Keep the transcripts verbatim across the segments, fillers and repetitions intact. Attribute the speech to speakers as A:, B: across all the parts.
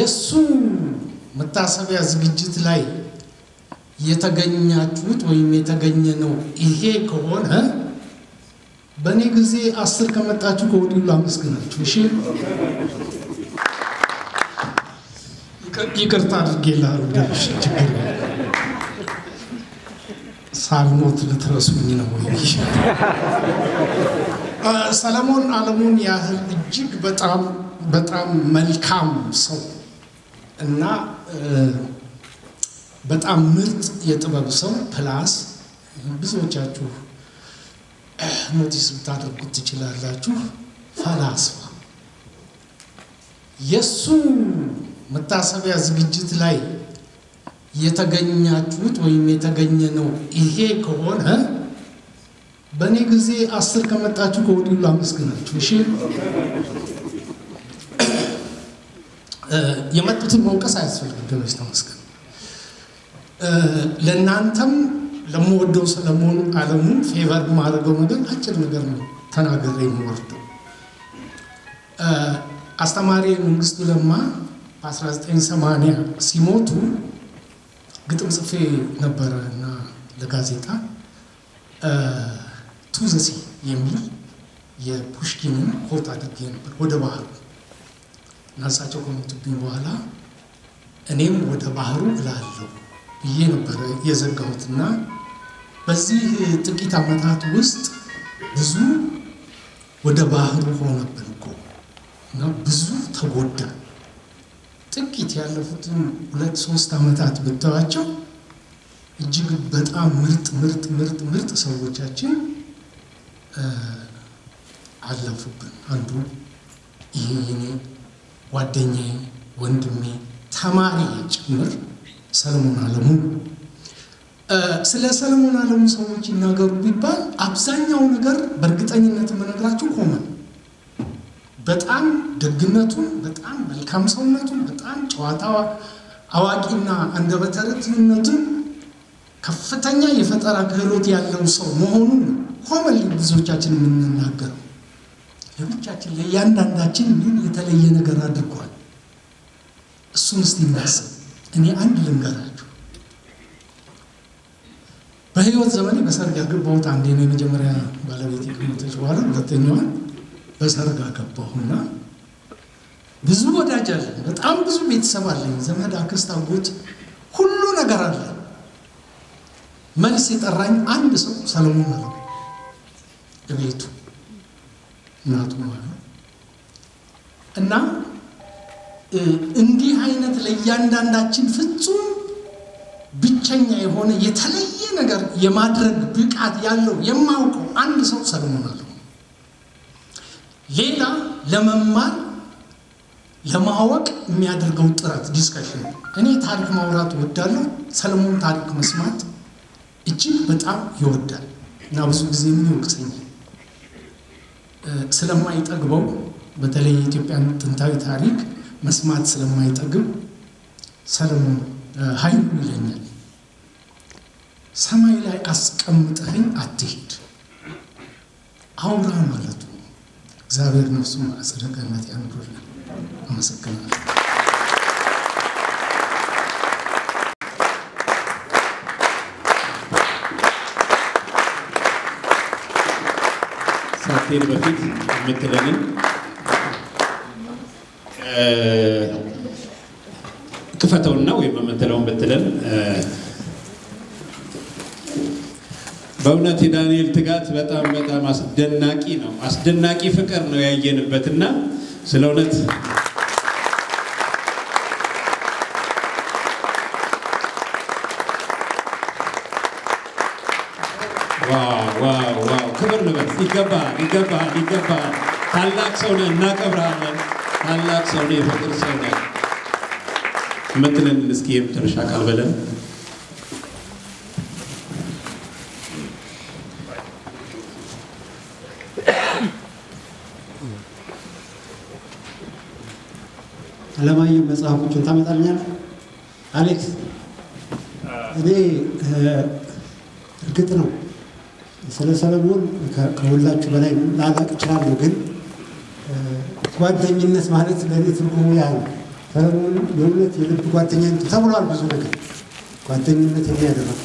A: የሱ መታሰቢያ ዝግጅት ላይ የተገኛችሁት ወይም የተገኘነው ይሄ ከሆነ በኔ ጊዜ አስር ከመጣችሁ ከወዲሁ አመስግናችሁ እሺ ይቅርታ አድርጌልሃለሁ ደርሽ ችግር ሳልሞት ልትረሱኝ ነው ወይ ሰለሞን አለሙን ያህል እጅግ በጣም በጣም መልካም ሰው እና በጣም ምርጥ የጥበብ ሰው ፕላስ ብዙዎቻችሁ ኖቲስ ብታደርጉት ትችላላችሁ ፈላስፋ የሱ መታሰቢያ ዝግጅት ላይ የተገኛችሁት ወይም የተገኘነው ይሄ ከሆነ በኔ ጊዜ አስር ከመጣችሁ ከወዲሁ አመስግናችሁ እሺ የመጡትን መውቀስ አያስፈልግም ደስ ተመስገን ለናንተም ለሞወደው ሰለሞን አለሙ ፌቨር ማድረገው ነገር አጭር ነገር ነው ተናገረ ይወርደው አስተማሪ መንግስቱ ለማ በ1980 ሲሞቱ ግጥም ጽፌ ነበርና ለጋዜጣ ቱዘሲ የሚል የፑሽኪንን ኮት አድርጌ ነበር ወደ ባህሩ ናሳቸው ከሞቱብኝ በኋላ እኔም ወደ ባህሩ እላለሁ ብዬ ነበር የዘጋሁትና በዚህ ጥቂት አመታት ውስጥ ብዙ ወደ ባህሩ ሆነብን እኮ እና ብዙ ተጎዳ ጥቂት ያለፉትን ሁለት ሶስት አመታት ብታዋቸው እጅግ በጣም ምርጥ ምርጥ ምርጥ ምርጥ ሰዎቻችን አለፉብን አንዱ ይሄ የኔ ጓደኛዬ ወንድሜ ተማሪ ጭምር ሰለሞን አለሙ ስለ ሰለሞን አለሙ ሰዎች ይናገሩ ቢባል አብዛኛው ነገር በእርግጠኝነት መነግራችሁ ኮመን በጣም ደግነቱን በጣም መልካም ሰውነቱን በጣም ጨዋታው አዋቂና አንደበተ ርቱዕነቱን ከፍተኛ የፈጠራ ክህሎት ያለው ሰው መሆኑን ኮመን ብዙዎቻችን የምንናገረው ለብቻችን ለያንዳንዳችን ምን የተለየ ነገር አድርጓል እሱን እስቲ እናስብ እኔ አንድ ልንገራችሁ በህይወት ዘመኔ በሰርግ ያገባሁት አንዴ ነው የመጀመሪያ ባለቤቴ ከሞተች በኋላ ሁለተኛዋን በሰርግ አገባሁና ብዙ ወዳጅ አለኝ በጣም ብዙ ቤተሰብ አለኝ ዘመድ አክስት አጎት ሁሉ ነገር አለ መልስ የጠራኝ አንድ ሰው ሰለሞን አለሙ በቤቱ እናቱ ማለት እና እንዲህ አይነት ለያንዳንዳችን ፍጹም ብቸኛ የሆነ የተለየ ነገር የማድረግ ብቃት ያለው የማውቀው አንድ ሰው ሰለሞን አለሙ ሌላ ለመማር ለማወቅ የሚያደርገው ጥረት ዲስከሽን እኔ ታሪክ ማውራት ወዳለሁ ሰለሞን ታሪክ መስማት እጅግ በጣም ይወዳል እና ብዙ ጊዜ ምን ይወቅሰኛል ስለማይጠግበው በተለይ የኢትዮጵያን ጥንታዊ ታሪክ መስማት ስለማይጠግብ ሰለሞን ኃይሉ ይለኛል ሰማይ ላይ አስቀምጠኝ አትሄድ አውራ ማለት ነው እግዚአብሔር ነፍሱን አጸደ ገነት ያኑርልን አመሰግናለሁ
B: ሳቴር በፊት የምትለንን ክፈተውና ወይም የምትለውን ብትለን በእውነት የዳንኤል ትጋት በጣም በጣም አስደናቂ ነው አስደናቂ ፍቅር ነው ያየንበትና ስለእውነት ዋው ዋው ዋው ክብር ልበል ይገባል ይገባል ይገባል ታላቅ ሰው ነህ እናከብራለን ታላቅ ሰው ነህ የፍቅር ሰው ነህ ምትለን እስኪ የመጨረሻ ቃል በለን
C: ለማየው መጽሐፎችን ታመጣልኛለህ አሌክስ እኔ እርግጥ ነው ስለ ሰለሞን ከሁላችሁ በላይ ላላቅ እችላለሁ ግን ጓደኝነት ማለት ለኔ ትርጉሙ ያ ነው ሰለሞን የእውነት የልብ ጓደኛ ተብሏል። ብዙ ነገር ጓደኝነት የሚያደርጉት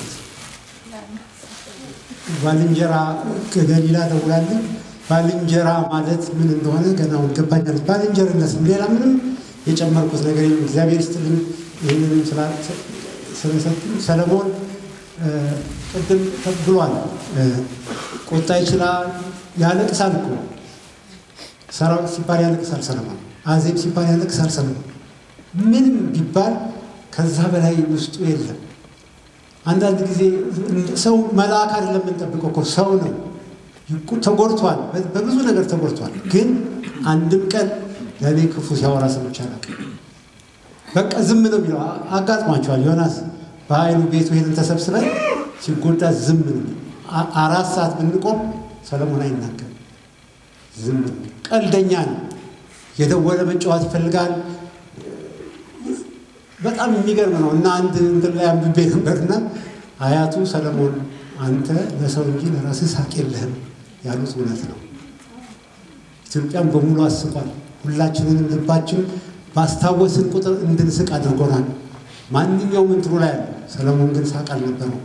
C: ባልንጀራ ከገሊላ ደውላለች። ባልንጀራ ማለት ምን እንደሆነ ገናውን ገባኛል። ባልንጀርነት ሌላ ምንም የጨመርኩት ነገር የለም። እግዚአብሔር ይስጥልኝ ይህንንም ስለሰጡኝ። ሰለሞን ቅድም ተብሏል። ቁጣ ይችላል፣ ያለቅሳል እኮ ሰራዊት ሲባል ያለቅሳል ሰለሞን። አዜብ ሲባል ያለቅሳል ሰለሞን። ምንም ቢባል ከዛ በላይ ውስጡ የለም። አንዳንድ ጊዜ ሰው መልአክ አይደለም የምንጠብቀው እኮ ሰው ነው። ተጎድቷል፣ በብዙ ነገር ተጎድቷል። ግን አንድም ቀን ለእኔ ክፉ ሲያወራ ሰምቼ አላውቅም። በቃ ዝም ነው የሚለው። አጋጥሟቸዋል። ዮናስ በኃይሉ ቤቱ ሄደን ተሰብስበን ሲጎዳ ዝም ነው። አራት ሰዓት ብንቆም ሰለሞን አይናገርም፣ ዝም ነው። ቀልደኛ ነው። የደወለ መጫወት ይፈልጋል። በጣም የሚገርም ነው። እና አንድ እንትን ላይ አንብቤ ነበርና አያቱ ሰለሞን አንተ ለሰው እንጂ ለራስህ ሳቅ የለህም ያሉት እውነት ነው። ኢትዮጵያን በሙሉ አስቋል። ሁላችንንም ልባችን ባስታወስን ቁጥር እንድንስቅ አድርጎናል። ማንኛውም እንትኑ ላይ አለ። ሰለሞን ግን ሳቅ አልነበረው።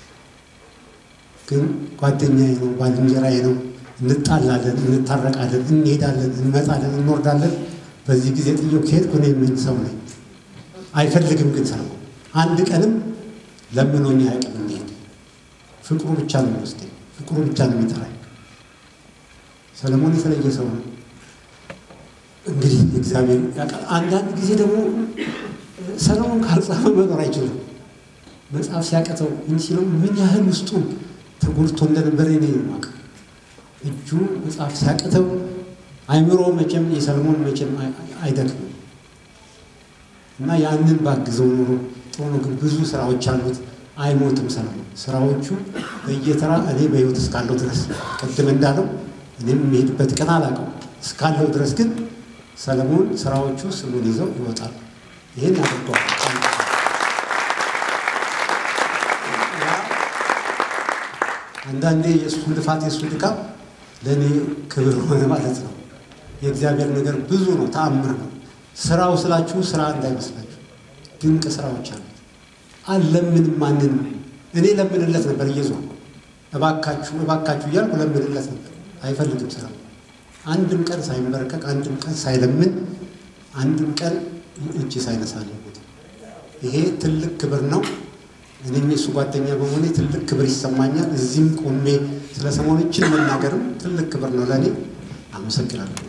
C: ግን ጓደኛዬ ነው፣ ባልንጀራዬ ነው። እንጣላለን፣ እንታረቃለን፣ እንሄዳለን፣ እንመጣለን፣ እንወርዳለን። በዚህ ጊዜ ጥዬው ከሄድኩ እኔ ምን ሰው ነኝ? አይፈልግም ግን ሰለሞን አንድ ቀንም ለምኖኝ አያውቅም። እንሄድ ፍቅሩ ብቻ ነው የሚወስደኝ፣ ፍቅሩ ብቻ ነው የሚጠራኝ። ሰለሞን የተለየ ሰው ነው። እንግዲህ እግዚአብሔር ያውቃል። አንዳንድ ጊዜ ደግሞ ሰለሞን ካልጻፈ መኖር አይችልም። መጽሐፍ ሲያቀተው ምን ሲለው ምን ያህል ውስጡ ተጎድቶ እንደነበረ እኔ የማውቅ እጁ መጽሐፍ ሲያቀተው አይምሮ መቼም የሰለሞን መቼም አይደክምም። እና ያንን ባግዘው ኖሮ ጥሩ ነው። ግን ብዙ ስራዎች አሉት። አይሞትም ሰለሞን። ስራዎቹ በየተራ እኔ በህይወት እስካለው ድረስ ቅድም እንዳለው እኔም የሚሄድበት ቀን አላውቀው እስካለው ድረስ ግን ሰለሞን ስራዎቹ ስሙን ይዘው ይወጣል። ይሄን አድርጓል። አንዳንዴ የእሱ ልፋት የእሱ ድካም ለእኔ ክብር ሆነ ማለት ነው። የእግዚአብሔር ነገር ብዙ ነው፣ ተአምር ነው። ስራው ስላችሁ ስራ እንዳይመስላችሁ ድንቅ ስራዎች አሉ። አለምንም ማንን እኔ ለምንለት ነበር እየዞርኩ እባካችሁ እባካችሁ እያልኩ ለምንለት ነበር። አይፈልግም ስራ። አንድም ቀን ሳይንበረከክ፣ አንድም ቀን ሳይለምን፣ አንድም ቀን እጅ ሳይነሳልኝ። ይሄ ትልቅ ክብር ነው። እኔም የሱ ጓደኛ በመሆኔ ትልቅ ክብር ይሰማኛል። እዚህም ቆሜ ስለ ሰሞኑን መናገርም ትልቅ ክብር ነው ለእኔ። አመሰግናለሁ።